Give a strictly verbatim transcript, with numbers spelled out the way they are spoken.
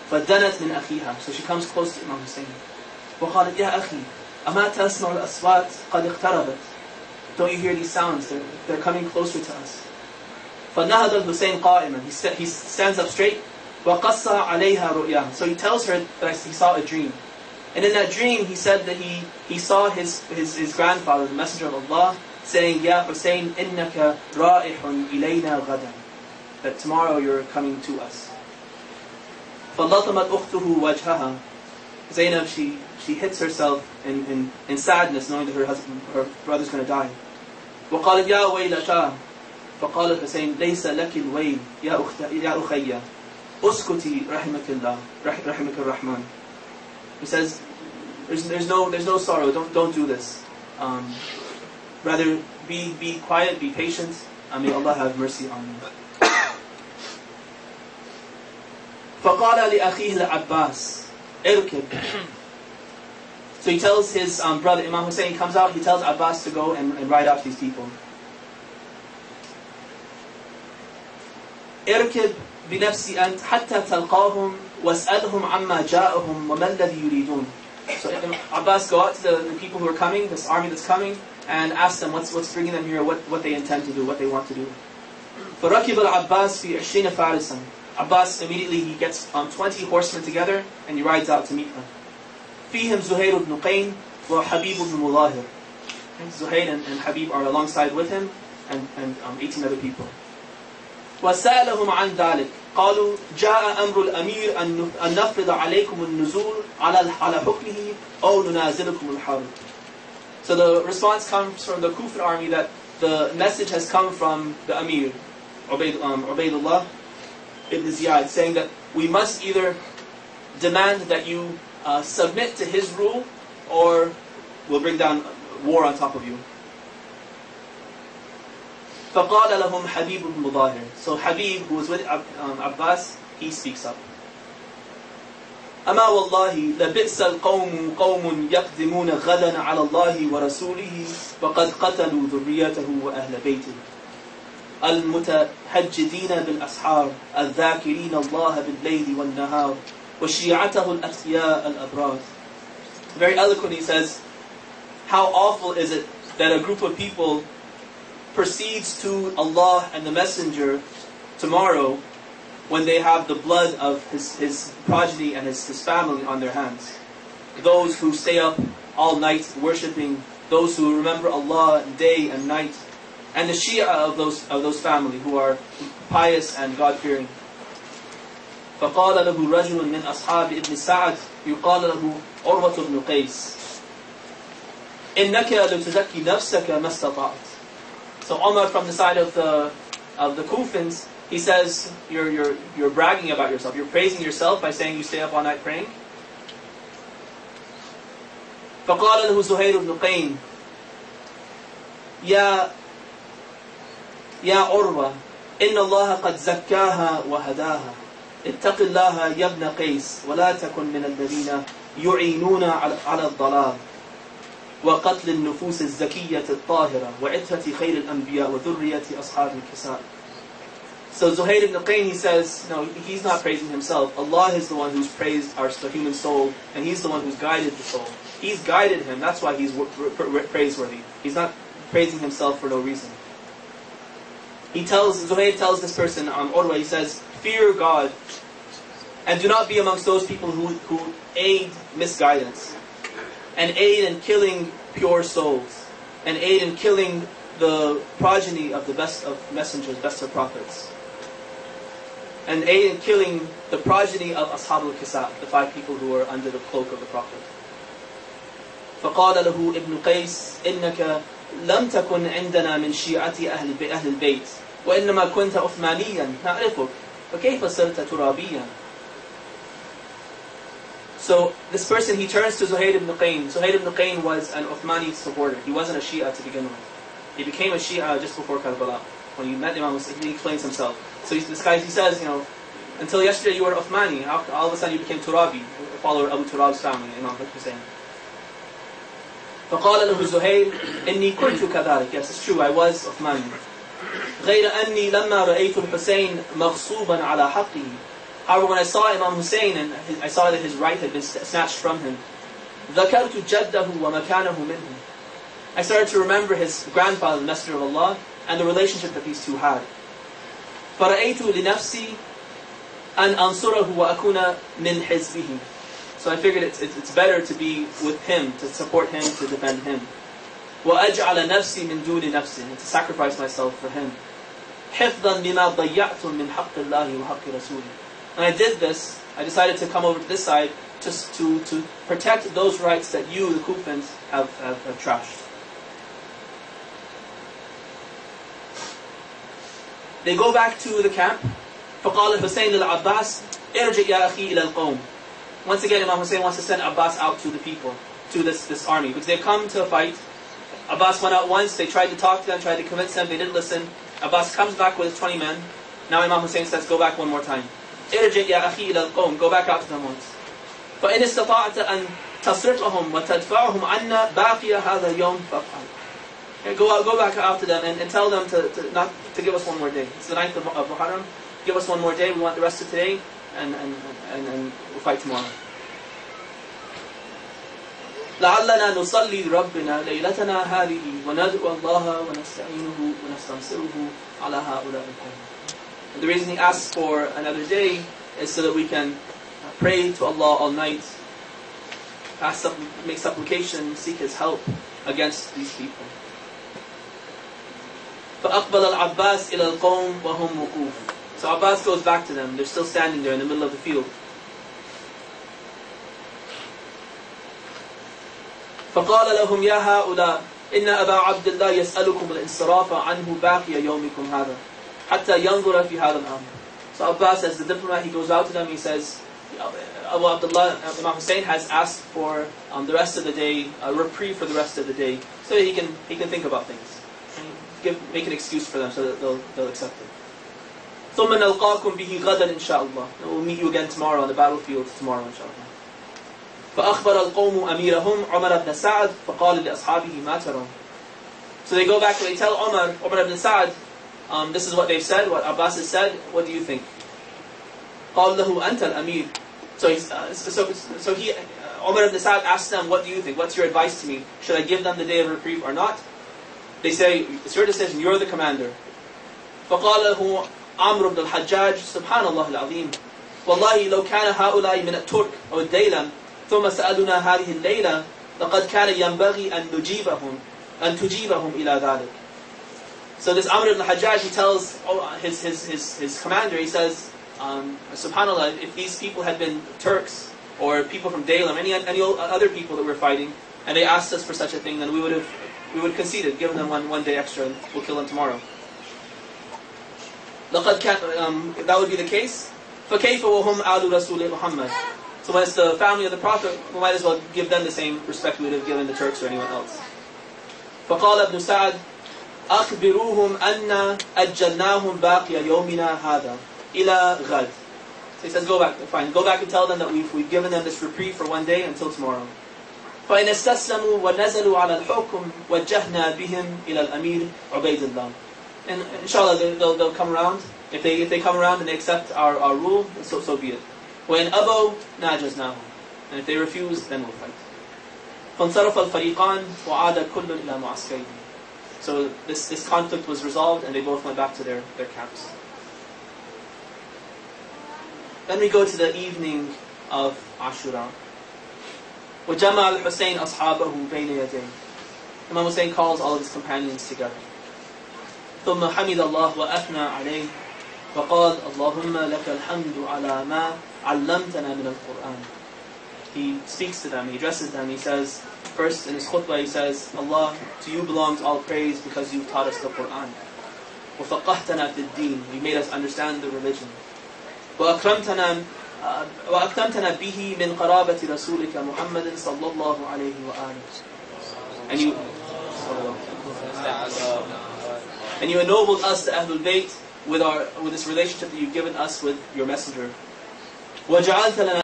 فدنت من أخيها. So she comes close to Imam Hussein. وقالت يا أخي أما تسمع الأصوات قد اقتربت. Don't you hear these sounds? They're, they're coming closer to us. فنهض الحسين قائما. He, st- he stands up straight. وقص عليها رؤياه. So he tells her that he saw a dream. And in that dream he said that he, he saw his, his, his grandfather, the Messenger of Allah, saying, Ya Hussein, innaka ra'ihun ilayna ghadan. That tomorrow you're coming to us. فَلَطَمَتْ أُخْتُهُ وَجْهَهَا. Zainab, she, she hits herself in, in, in sadness, knowing that her husband, her brother's going to die. وَقَالَتْ يَا وَيْلَتَا. فقال الحسين ليس لك الويل يا أخت يا أخي اسكتي رحمك الله رحمك الرحمن. He says, there's, there's no there's no sorrow. Don't don't do this. Um, rather be be quiet, be patient. And may Allah have mercy on you. فقال لأخيه العباس اركب. So he tells his um, brother Imam Hussein, he comes out, he tells Abbas to go and, and ride out these people. اركب بنفسي أنت حتى تلقاهم واسألهم عما جاءهم وما الذي يريدون. So Abbas, go out to the, the people who are coming, this army that's coming, and ask them what's what's bringing them here, what what they intend to do, what they want to do. فركب العباس في عشرين فارسا. Abbas immediately he gets um, twenty horsemen together and he rides out to meet them. فيهم زهير بن قين وحبيب بن مظاهر. Zuhair and, and Habib are alongside with him, and, and um, eighteen other people. وسألهم عن ذلك قالوا جاء أمر الأمير أن نفرض عليكم النزول على على حكمه أو ننازلكم الحرب. So the response comes from the Kufan army that the message has come from the Amir, Ubayd, um, Ubaydullah ibn Ziyad, saying that we must either demand that you uh, submit to his rule, or we'll bring down war on top of you. فقال لهم حبيب بن مظاهر. So Habib, who was with um, Abbas, he speaks up. أما والله لبئس القوم قوم يقدمون غدا على الله ورسوله وقد قتلوا ذريته وأهل بيته المتهجدين بالأسحار الذاكرين الله بالليل والنهار وشيعته الأتقياء الأبرار. Very eloquently he says, how awful is it that a group of people proceeds to Allah and the Messenger tomorrow when they have the blood of his, his progeny and his, his family on their hands. Those who stay up all night worshipping, those who remember Allah day and night, and the Shia of those of those family who are pious and God-fearing. فقال له رجل من أصحاب ابن سعد يقال له عروة بن قيس إنك لتزكي نفسك ما استطعت. So Omar, from the side of the of the Kufans, he says, you're you're you're bragging about yourself. You're praising yourself by saying you stay up all night praying. فقال له زهير بن قين يا يا عروة إن الله قد زكاها وهداها اتق الله يا ابن قيس ولا تكن من الذين يعينون على الضلال وقتل النفوس الزكية الطاهرة وعترة خير الأنبياء وذرية أصحاب الكساء. So Zuhair ibn Qayn, he says, no, he's not praising himself. Allah is the one who's praised our the human soul, and He's the one who's guided the soul. He's guided him. That's why he's praiseworthy. He's not praising himself for no reason. He tells Zuhair tells this person on um, Urwa, he says, fear God, and do not be amongst those people who who aid misguidance, and aid in killing pure souls, and aid in killing the progeny of the best of messengers, best of prophets, and aid in killing the progeny of Ashab al-Kisa, the five people who were under the cloak of the Prophet. فقال له ابن قيس إنك لم تكن عندنا من شيعة أهل أهل البيت وإنما كنت عثمانيا نعرفك فكيف صرت ترابيا. So this person, he turns to Zuhair ibn Qayn. Zuhair ibn Qayn was an Uthmani supporter. He wasn't a Shia to begin with. He became a Shia just before Karbala. When he met Imam Hussein, he explains himself. So he, this guy, he says, you know, until yesterday you were Uthmani. All of a sudden you became Turabi, a follower of Abu Turab's family, Imam Hussein. فقال له زهير إني كنت كذلك. Yes, it's true, I was Uthmani. غير أني لما رأيت الحسين مغصوبا على حقه However, when I saw Imam Hussein and his, I saw that his right had been snatched from him, ذَكَرْتُ جَدَّهُ وَمَكَانَهُ مِنْهُ, I started to remember his grandfather, the Messenger of Allah, and the relationship that these two had. فَرَأَيْتُ لِنَفْسِي أَنْ أَنْصُرَهُ وَأَكُونَ مِنْ حِزْبِهِ. So I figured it's, it's, it's better to be with him, to support him, to defend him. وَأَجْعَلَ نَفْسِي مِنْ دُونِ نَفْسِي, and to sacrifice myself for him. حِفْظًا لِمَا ضَيَّعْتُم مِنْ حَقِّ اللَّهِ وَحَقِّ رَسُولِهِ. And I did this, I decided to come over to this side just to, to protect those rights that you, the Kufans, have, have, have trashed. They go back to the camp. فَقَالَ الْحُسَيْنِ لِلْعَبَّاسِ ارْجِعْ يَا أَخِي إِلَى الْقَوْمِ. Once again, Imam Hussein wants to send Abbas out to the people, to this, this army, because they've come to a fight. Abbas went out once, they tried to talk to them, tried to convince them, they didn't listen. Abbas comes back with twenty men. Now Imam Hussein says, go back one more time. ارجع يا أخي إلى القوم. Go back out to them once. فإن استطعت أن تصرفهم وتدفعهم عنا باقي هذا اليوم فافعل. Go out, go back out to them and, and tell them to, to not to give us one more day. It's the ninth of, of Muharram. Give us one more day. We want the rest of today, and and and, and we'll fight tomorrow. لعلنا نصلي ربنا ليلتنا هذه وندعو الله ونستعينه ونستنصره على هؤلاء القوم. And the reason he asks for another day is so that we can pray to Allah all night, ask, make supplication, seek His help against these people. فأقبل العباس إلى القوم وهم وقوف. So Abbas goes back to them. They're still standing there in the middle of the field. فقال لهم يا هؤلاء إن أبا عبد الله يسألكم الانصراف عنه باقي يومكم هذا حتى ينظر في هذا الأمر. So Abbas, as the diplomat, he goes out to them. He says, Abu Abdullah, Imam Hussein has asked for um, the rest of the day, a reprieve for the rest of the day, so that he can he can think about things, and give make an excuse for them, so that they'll they'll accept it. ثم نلقاكم به غدا إن شاء الله. And we'll meet you again tomorrow on the battlefield tomorrow إن شاء الله. فأخبر القوم أميرهم عمر بن سعد فقال لأصحابه ما ترون. So they go back and they tell Umar, Umar ibn Sa'd, um, this is what they've said, what Abbas has said, what do you think? قال له أنت الأمير. So, he's, uh, so, so he, uh, Umar ibn Sa'd asks them, what do you think? What's your advice to me? Should I give them the day of reprieve or not? They say, it's your decision, you're the commander. فقال له عمرو بن الحجاج سبحان الله العظيم والله لو كان هؤلاء من الترك أو الديلم ثم سألنا هذه الليلة لقد كان ينبغي أن نجيبهم أن تجيبهم إلى ذلك. So this Amr ibn Hajjaj, he tells his, his, his, his commander, he says, um, subhanAllah, if these people had been Turks or people from Daylam, any, any other people that we're fighting, and they asked us for such a thing, then we would have we would have conceded, given them one, one day extra, and we'll kill them tomorrow. لقد كان, um, if that would be the case, فكيف وهم آل رسول محمد. So when it's the family of the Prophet, we might as well give them the same respect we would have given the Turks or anyone else. فقال ابن سعد أخبروهم أن أجلناهم باقي يومنا هذا إلى غد. So he says, go back, fine, go back and tell them that we've, we've given them this reprieve for one day until tomorrow. فإن استسلموا ونزلوا على الحكم وجهنا بهم إلى الأمير عبيد الله. And inshallah they'll, they'll come around. If they if they come around and they accept our, our rule, so so be it. وإن أبوا ناجزناهم. And if they refuse, then we'll fight. فانصرف الفريقان وعاد كل إلى معسكره. So this, this conflict was resolved and they both went back to their, their camps. Then we go to the evening of Ashura. وجمع الحسين أصحابه بين يديه. Imam Hussein calls all of his companions together. ثم حمد الله وأثنى عليه وقال اللهم لك الحمد على ما علمتنا من القرآن. He speaks to them, he addresses them, he says, first in his khutbah he says, Allah, to you belongs all praise because you've taught us the Qur'an. وَفَقَّهْتَنَا فِي الدِّينِ, you made us understand the religion. وَأَكْرَمْتَنَا وَأَكْرَمْتَنَا بِهِ مِنْ قَرَابَةِ رَسُولِكَ مُحَمَّدٍ صَلَّى اللَّهُ عَلَيْهِ وَآلِهِ. And you and you ennobled us, the Ahlul Bayt, with our with this relationship that you've given us with your messenger. وَجَعَلْتَ لَنَا